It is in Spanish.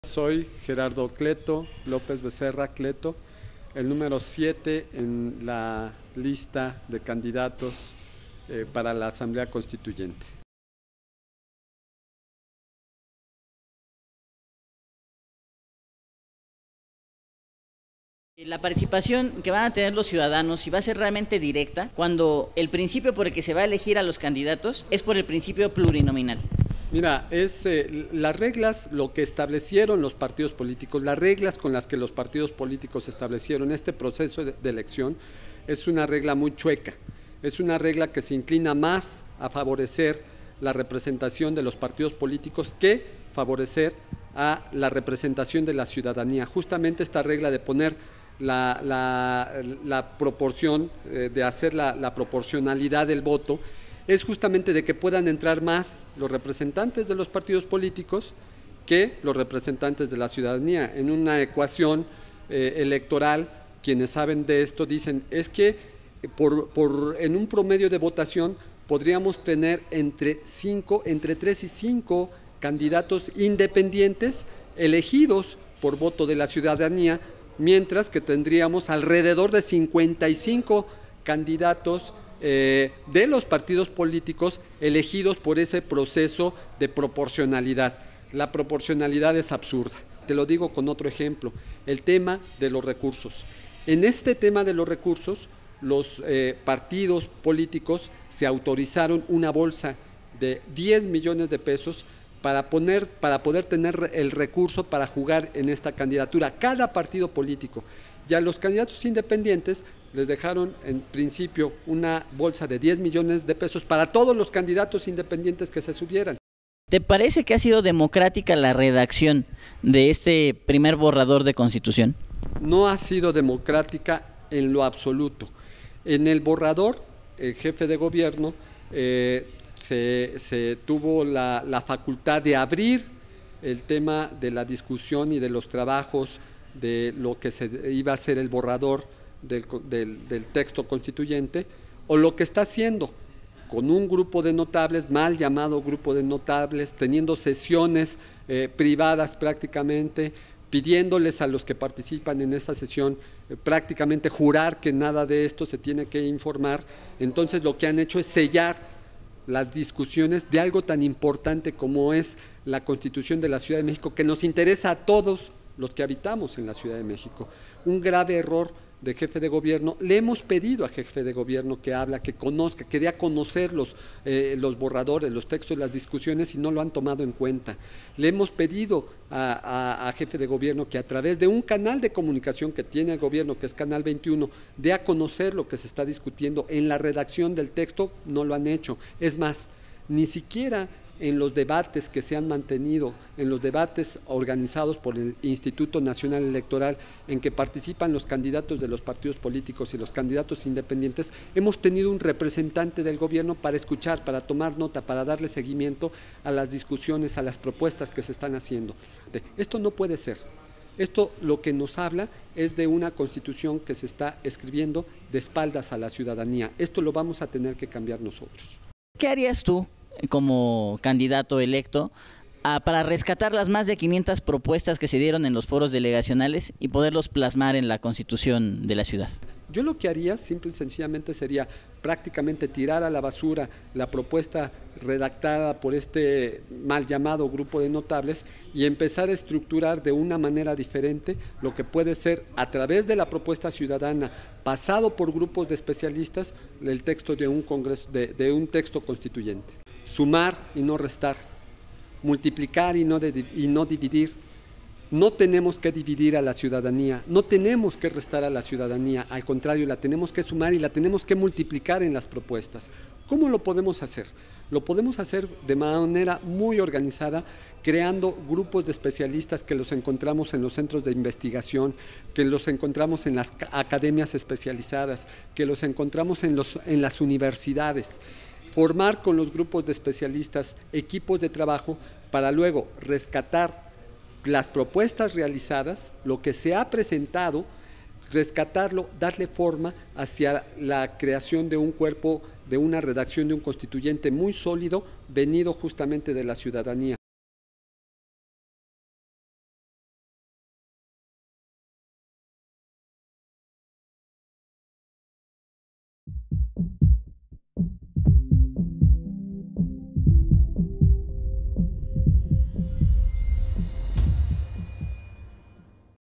Soy Gerardo Cleto, López Becerra Cleto, el número 7 en la lista de candidatos para la Asamblea Constituyente. La participación que van a tener los ciudadanos, si va a ser realmente directa, cuando el principio por el que se va a elegir a los candidatos es por el principio plurinominal. Mira, las reglas, lo que establecieron los partidos políticos, las reglas con las que los partidos políticos establecieron este proceso de elección, es una regla muy chueca, es una regla que se inclina más a favorecer la representación de los partidos políticos que favorecer a la representación de la ciudadanía. Justamente esta regla de poner la proporción, de hacer la proporcionalidad del voto, es justamente de que puedan entrar más los representantes de los partidos políticos que los representantes de la ciudadanía. En una ecuación electoral, quienes saben de esto dicen, es que en un promedio de votación podríamos tener entre 3 y 5 candidatos independientes elegidos por voto de la ciudadanía, mientras que tendríamos alrededor de 55 candidatos de los partidos políticos elegidos por ese proceso de proporcionalidad. La proporcionalidad es absurda. Te lo digo con otro ejemplo, el tema de los recursos. En este tema de los recursos, los partidos políticos se autorizaron una bolsa de 10 millones de pesos para poder tener el recurso para jugar en esta candidatura. Cada partido político. Y a los candidatos independientes les dejaron en principio una bolsa de 10 millones de pesos para todos los candidatos independientes que se subieran. ¿Te parece que ha sido democrática la redacción de este primer borrador de Constitución? No ha sido democrática en lo absoluto. En el borrador, el jefe de gobierno se tuvo la facultad de abrir el tema de la discusión y de los trabajos de lo que se iba a ser el borrador del texto constituyente, o lo que está haciendo con un grupo de notables, mal llamado grupo de notables, teniendo sesiones privadas prácticamente, pidiéndoles a los que participan en esta sesión prácticamente jurar que nada de esto se tiene que informar. Entonces lo que han hecho es sellar las discusiones de algo tan importante como es la Constitución de la Ciudad de México, que nos interesa a todos los que habitamos en la Ciudad de México. Un grave error de jefe de gobierno. Le hemos pedido a jefe de gobierno que habla, que conozca, que dé a conocer los borradores, los textos, las discusiones, y no lo han tomado en cuenta. Le hemos pedido a jefe de gobierno que a través de un canal de comunicación que tiene el gobierno, que es Canal 21, dé a conocer lo que se está discutiendo en la redacción del texto. No lo han hecho. Es más, ni siquiera en los debates que se han mantenido, en los debates organizados por el Instituto Nacional Electoral, en que participan los candidatos de los partidos políticos y los candidatos independientes, hemos tenido un representante del gobierno para escuchar, para tomar nota, para darle seguimiento a las discusiones, a las propuestas que se están haciendo. Esto no puede ser. Esto lo que nos habla es de una Constitución que se está escribiendo de espaldas a la ciudadanía. Esto lo vamos a tener que cambiar nosotros. ¿Qué harías tú como candidato electo para rescatar las más de 500 propuestas que se dieron en los foros delegacionales y poderlos plasmar en la Constitución de la ciudad? Yo lo que haría simple y sencillamente sería prácticamente tirar a la basura la propuesta redactada por este mal llamado grupo de notables y empezar a estructurar de una manera diferente lo que puede ser, a través de la propuesta ciudadana, pasado por grupos de especialistas, el texto de un congreso, de un texto constituyente. Sumar y no restar, multiplicar y no dividir. No tenemos que dividir a la ciudadanía, no tenemos que restar a la ciudadanía, al contrario, la tenemos que sumar y la tenemos que multiplicar en las propuestas. ¿Cómo lo podemos hacer? Lo podemos hacer de manera muy organizada, creando grupos de especialistas que los encontramos en los centros de investigación, que los encontramos en las academias especializadas, que los encontramos en las universidades. Formar con los grupos de especialistas equipos de trabajo para luego rescatar las propuestas realizadas, lo que se ha presentado, rescatarlo, darle forma hacia la creación de un cuerpo, de una redacción de un constituyente muy sólido, venido justamente de la ciudadanía.